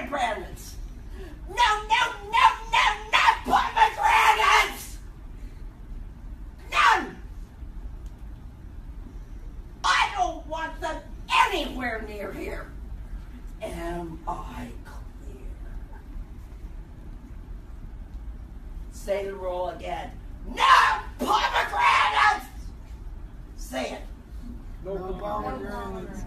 pomegranates. No, not pomegranates! None! I don't want them anywhere near here. Am I clear? Say the rule again. No pomegranates! Say it. No pomegranates.